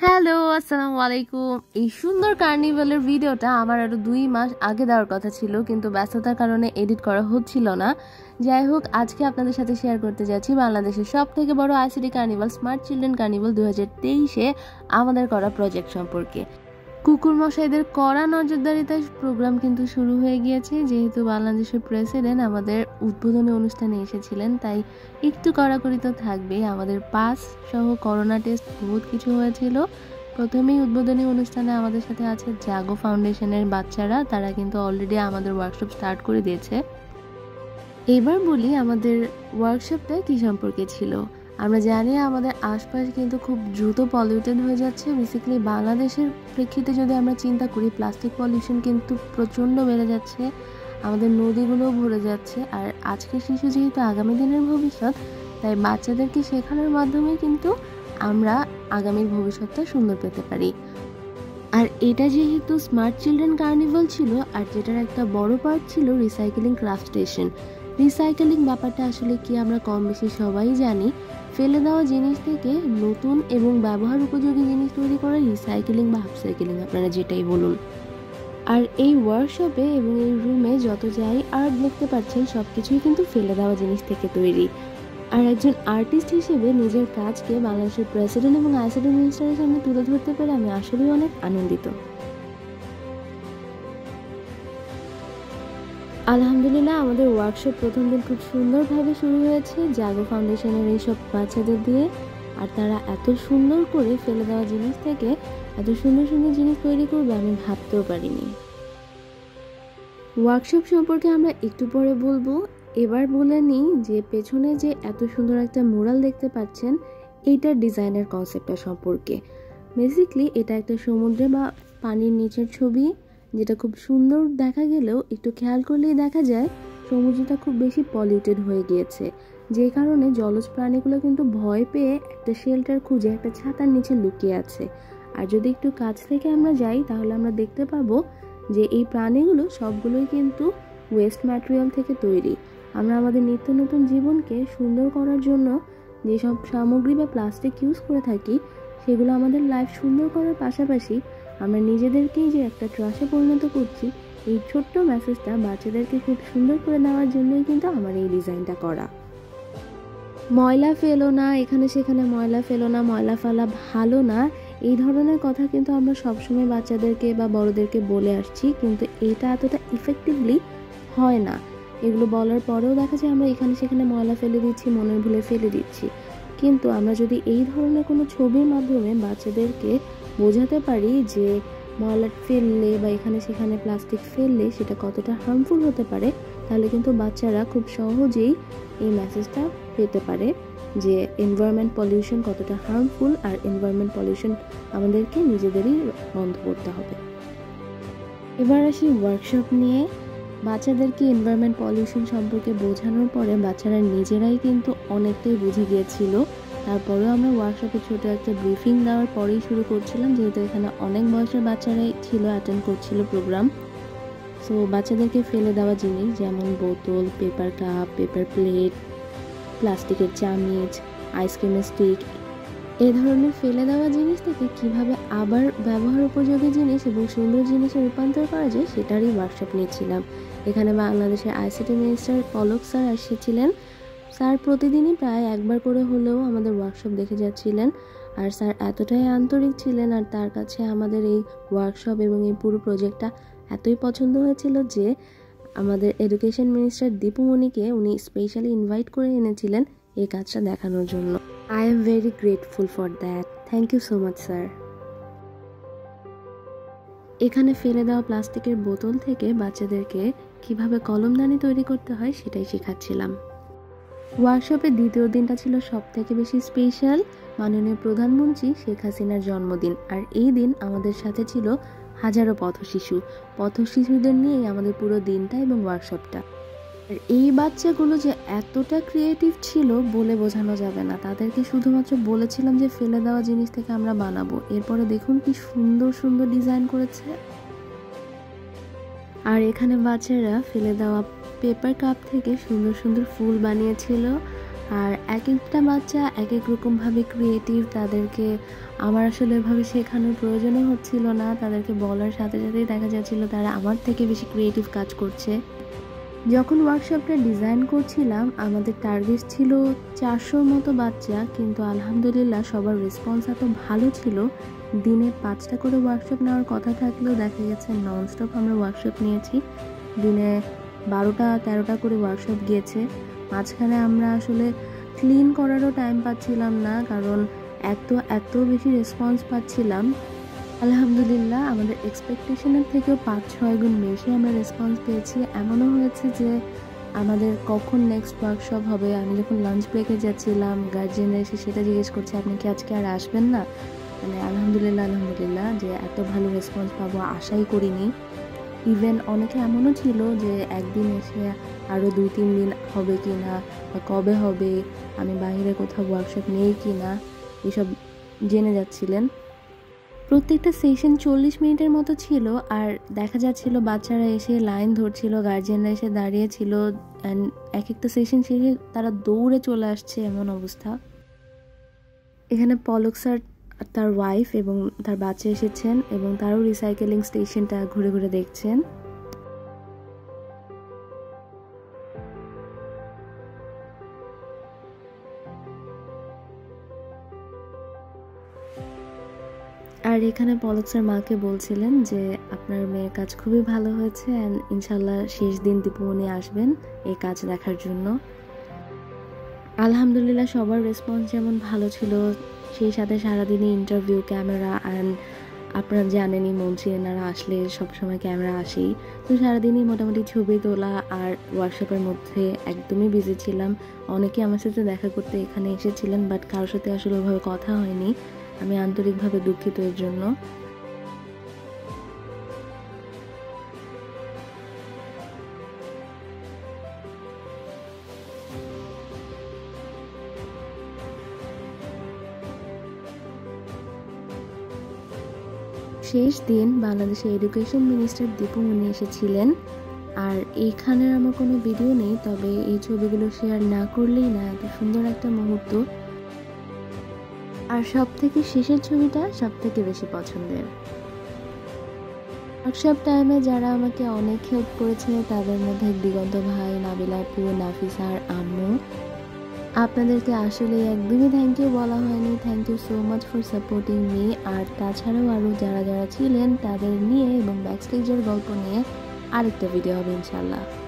Hello, আসসালামু আলাইকুম। এই সুন্দর কার্নিভালের ভিডিওটা আমার আরও 2 মাস আগে দেওয়ার কথা ছিল, কিন্তু ব্যস্ততার কারণে এডিট করা হচ্ছিল না। যাই হোক, আজকে আপনাদের সাথে শেয়ার করতে যাচ্ছি বাংলাদেশের সবথেকে বড় ICT carnival smart children carnival 2023-এ আমাদের করা প্রজেক্ট সম্পর্কে। কুকুর মশাইদের কড়া নজরদারিতে প্রোগ্রাম কিন্তু শুরু হয়ে গিয়েছে। যেহেতু বাংলাদেশের প্রেসিডেন্ট আমাদের উদ্বোধনী অনুষ্ঠানে এসেছিলেন, তাই একটু কড়াকড়ি তো থাকবেই। আমাদের পাস সহ করোনা টেস্ট বহুত কিছু হয়েছিল। প্রথমেই উদ্বোধনী অনুষ্ঠানে আমাদের সাথে আছে জাগো ফাউন্ডেশনের বাচ্চারা, তারা কিন্তু অলরেডি আমাদের ওয়ার্কশপ স্টার্ট করে দিয়েছে। এবার বলি আমাদের ওয়ার্কশপটা কী সম্পর্কে ছিল। আমরা জানি আমাদের আশপাশ কিন্তু খুব দ্রুত পলিউটেড হয়ে যাচ্ছে। বেসিক্যালি বাংলাদেশের প্রেক্ষিতে যদি আমরা চিন্তা করি, প্লাস্টিক পলিউশন কিন্তু প্রচণ্ড বেড়ে যাচ্ছে, আমাদের নদীগুলোও ভরে যাচ্ছে। আর আজকের শিশু যেহেতু আগামী দিনের ভবিষ্যৎ, তাই বাচ্চাদেরকে শেখানোর মাধ্যমে কিন্তু আমরা আগামীর ভবিষ্যৎটা সুন্দর পেতে পারি। আর এটা যেহেতু স্মার্ট চিলড্রেন কার্নিভাল ছিল, আর যেটার একটা বড় পার্ট ছিল রিসাইকেলিং ক্রাফট স্টেশন। রিসাইকেলিং ব্যাপারটা আসলে কি আমরা কম বেশি সবাই জানি। ফেলে দেওয়া জিনিস থেকে নতুন এবং ব্যবহার উপযোগী জিনিস তৈরি করা রিসাইকেলিং বা আপসাইকেলিং, আপনারা যেটাই বলুন। আর এই ওয়ার্কশপে এবং এই রুমে যত যাই আর্ট দেখতে পাচ্ছেন, সব কিছুই কিন্তু ফেলে দেওয়া জিনিস থেকে তৈরি। আর একজন আর্টিস্ট হিসেবে নিজের কাজকে বাংলাদেশের প্রেসিডেন্ট এবং আইসিটি মিনিস্টারের সামনে তুলে ধরতে পেরে আমি আসলেই অনেক আনন্দিত। আলহামদুলিল্লাহ, আমাদের ওয়ার্কশপ প্রথম দিন খুব সুন্দরভাবে শুরু হয়েছে জাগো ফাউন্ডেশনের এইসব বাচ্চাদের দিয়ে। আর তারা এত সুন্দর করে ফেলে দেওয়া জিনিস থেকে এত সুন্দর সুন্দর জিনিস তৈরি করবে আমি ভাবতেও পারিনি। ওয়ার্কশপ সম্পর্কে আমরা একটু পরে বলবো। এবার বলে নিই যে পেছনে যে এত সুন্দর একটা মুরাল দেখতে পাচ্ছেন, এইটার ডিজাইনের কনসেপ্টটা সম্পর্কে। বেসিক্যালি এটা একটা সমুদ্রে বা পানির নিচের ছবি, যেটা খুব সুন্দর দেখা গেলেও একটু খেয়াল করলেই দেখা যায় সমুদ্রটা খুব বেশি পলিউটেড হয়ে গিয়েছে, যে কারণে জলজ প্রাণীগুলো কিন্তু ভয় পেয়ে একটা শেল্টার খুঁজে একটা ছাতার নিচে লুকিয়ে আছে। আর যদি একটু কাছ থেকে আমরা যাই, তাহলে আমরা দেখতে পাবো যে এই প্রাণীগুলো সবগুলোই কিন্তু ওয়েস্ট ম্যাটেরিয়াল থেকে তৈরি। আমরা আমাদের নিত্য নতুন জীবনকে সুন্দর করার জন্য যেসব সামগ্রী বা প্লাস্টিক ইউজ করে থাকি, সেগুলো আমাদের লাইফ সুন্দর করার পাশাপাশি আমরা নিজেদেরকেই যে একটা ট্রাশে পরিণত করছি, এই ছোট্ট মেসেজটা বাচ্চাদেরকে খুব সুন্দর করে দেওয়ার জন্যই কিন্তু আমার এই ডিজাইনটা করা। ময়লা ফেলো না, এখানে সেখানে ময়লা ফেলো না, ময়লা ফেলা ভালো না, এই ধরনের কথা কিন্তু আমরা সবসময় বাচ্চাদেরকে বা বড়দেরকে বলে আসছি, কিন্তু এটা এতটা ইফেক্টিভলি হয় না। এগুলো বলার পরেও দেখা যায় আমরা এখানে সেখানে ময়লা ফেলে দিচ্ছি, মনের ভুলে ফেলে দিচ্ছি। কিন্তু আমরা যদি এই ধরনের কোনো ছবির মাধ্যমে বাচ্চাদেরকে বোঝাতে পারি যে ময়লা ফেললে বা এখানে সেখানে প্লাস্টিক ফেললে সেটা কতটা হার্মফুল হতে পারে, তাহলে কিন্তু বাচ্চারা খুব সহজেই এই মেসেজটা পেতে পারে যে এনভায়রনমেন্ট পলিউশন কতটা হার্মফুল, আর এনভায়রনমেন্ট পলিউশন আমাদেরকে নিজেদেরই বন্ধ করতে হবে। এবার আসি ওয়ার্কশপ নিয়ে। বাচ্চাদেরকে এনভায়রনমেন্ট পলিউশন সম্পর্কে বোঝানোর পরে বাচ্চারা নিজেরাই কিন্তু অনেকটাই বুঝে গিয়েছিল। তারপরেও আমরা ওয়ার্কশপে ছোট একটা ব্রিফিং দেওয়ার পরেই শুরু করছিলাম, যেহেতু এখানে অনেক বয়সের বাচ্চারাই ছিল, অ্যাটেন্ড করছিল প্রোগ্রাম। সো বাচ্চাদেরকে ফেলে দেওয়া জিনিস যেমন বোতল, পেপার কাপ, পেপার প্লেট, প্লাস্টিকের চামচ, আইসক্রিমের স্টিক, এই ধরনের ফেলে দেওয়া জিনিস থেকে কিভাবে আবার ব্যবহার উপযোগী জিনিস এবং সুন্দর জিনিসে রূপান্তর করা যায়, সেটারই ওয়ার্কশপ নিয়েছিলাম। এখানে বাংলাদেশের আইসিটি মিনিস্টার পলক স্যার এসেছিলেন। স্যার প্রতিদিনই প্রায় একবার করে হলেও আমাদের ওয়ার্কশপ দেখে যাচ্ছিলেন। আর স্যার এতটাই আন্তরিক ছিলেন, আর তার কাছে আমাদের এই ওয়ার্কশপ এবং এই পুরো প্রজেক্টটা এতই পছন্দ হয়েছিল যে আমাদের এডুকেশন মিনিস্টার দীপুমণিকে উনি স্পেশালি ইনভাইট করে এনেছিলেন এই কাজটা দেখানোর জন্য। I am very grateful for that. Thank you so much sir. এখানে ফেলে দেওয়া প্লাস্টিকের বোতল থেকে বাচ্চাদেরকে কিভাবে কলমদানি তৈরি করতে হয় সেটাই শেখাচ্ছিলাম। ওয়ার্কশপের দ্বিতীয় দিনটা ছিল সব থেকে বেশি স্পেশাল। মাননীয় প্রধানমন্ত্রী শেখ হাসিনার জন্মদিন, আর এই দিন আমাদের সাথে ছিল হাজারো পথশিশুদের নিয়েই আমাদের পুরো দিনটা এবং ওয়ার্কশপটা। আর এই বাচ্চাগুলো যে এতটা ক্রিয়েটিভ ছিল বলে বোঝানো যাবে না। তাদেরকে শুধুমাত্র বলেছিলাম যে ফেলে দেওয়া জিনিস থেকে আমরা বানাবো, এরপরে দেখুন কি সুন্দর সুন্দর ডিজাইন করেছে। আর এখানে বাচ্চারা ফেলে দেওয়া পেপার কাপ থেকে সুন্দর সুন্দর ফুল বানিয়েছিল। আর এক একটা বাচ্চা এক এক রকমভাবে ক্রিয়েটিভ, তাদেরকে আমার আসলে এভাবে শেখানোর প্রয়োজনই হচ্ছিল না, তাদেরকে বলার সাথে সাথেই দেখা যাচ্ছিল তারা আমার থেকে বেশি ক্রিয়েটিভ কাজ করছে। যখন ওয়ার্কশপটা ডিজাইন করছিলাম আমাদের টার্গেট ছিল 400 মতো বাচ্চা, কিন্তু আলহামদুলিল্লাহ সবার রেসপন্স এত ভালো ছিল। দিনে 5টা করে ওয়ার্কশপ নেওয়ার কথা থাকলেও দেখা গেছে ননস্টপ আমরা ওয়ার্কশপ নিয়েছি। দিনে 12টা-13টা করে ওয়ার্কশপ গিয়েছে। মাঝখানে আমরা আসলে ক্লিন করারও টাইম পাচ্ছিলাম না, কারণ এত বেশি রেসপন্স পাচ্ছিলাম। আলহামদুলিল্লাহ আমাদের এক্সপেকটেশনের থেকেও 5-6 গুণ বেশি আমরা রেসপন্স পেয়েছি। এমনও হয়েছে যে আমাদের কখন নেক্সট ওয়ার্কশপ হবে, আমি যখন লাঞ্চ ব্রেকে যাচ্ছিলাম গার্জিয়ানরা এসে সেটা জিজ্ঞেস করছে আপনি কি আজকে আর আসবেন না। মানে আলহামদুলিল্লাহ যে এত ভালো রেসপন্স পাবো আশাই করিনি। ইভেন অনেকে এমনও ছিল যে একদিন এসে আরও 2-3 দিন হবে কি না বা কবে হবে, আমি বাইরে কোথাও ওয়ার্কশপ নেই কি না, এসব জেনে যাচ্ছিলেন। প্রত্যেকটা সেশন 40 মিনিটের মতো ছিল, আর দেখা যাচ্ছিল বাচ্চারা এসে লাইন ধরছিল, গার্জিয়ানরা এসে দাঁড়িয়েছিল, অ্যান্ড এক একটা সেশন শেষে তারা দৌড়ে চলে আসছে, এমন অবস্থা। এখানে পলক স্যার, তার ওয়াইফ এবং তার বাচ্চা এসেছেন এবং তারও রিসাইকেলিং স্টেশনটা ঘুরে ঘুরে দেখছেন। আর এখানে পলক স্যার মাকে বলছিলেন যে আপনার মেয়ের কাজ খুবই ভালো হয়েছে, অ্যান্ড ইনশাল্লাহ শেষ দিন দীপুমণি আসবেন এই কাজ দেখার জন্য। আলহামদুলিল্লাহ সবার রেসপন্স যেমন ভালো ছিল, সেই সাথে সারাদিনই ইন্টারভিউ, ক্যামেরা, অ্যান্ড আপনারা জানেনই মঞ্চে এনারা আসলে সবসময় ক্যামেরা আসেই, তো সারাদিনই মোটামুটি ছবি তোলা আর ওয়ার্কশপের মধ্যে একদমই বিজি ছিলাম। অনেকে আমার সাথে দেখা করতে এখানে এসেছিলেন, বাট কারোর সাথে আসলে ওইভাবে কথা হয়নি। আমি আন্তরিকভাবে দুঃখিত এর জন্য। শেষ দিন বাংলাদেশের এডুকেশন মিনিস্টার দীপুমণি এসেছিলেন, আর এইখানের আমার কোনো ভিডিও নেই, তবে এই ছবিগুলো শেয়ার না করলেই না, এত সুন্দর একটা মুহূর্ত। আর সব থেকে শেষের ছবিটা সব থেকে বেশি পছন্দের। ওয়ার্কশপ টাইমে যারা আমাকে অনেক হেল্প করেছে তাদের মধ্যে দিগন্ত ভাই, নাবিলা আপু, নাফিসা আর আম্মু, আপনাদেরকে আসলে একদমই থ্যাংক ইউ বলা হয়নি। Thank you so much for supporting me. আর তাছাড়াও আরও যারা ছিলেন তাদের নিয়ে এবং ব্যাকস্টেজের গল্প নিয়ে আরেকটা ভিডিও হবে ইনশাল্লাহ।